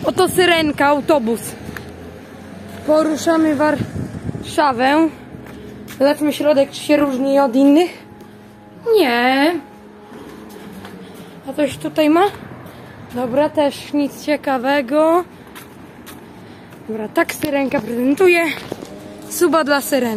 Oto Syrenka, autobus. Poruszamy Warszawę. Zobaczmy środek, czy się różni od innych. Nie. A coś tutaj ma? Dobra, też nic ciekawego. Dobra, tak Syrenka prezentuje. Suba dla Syreny.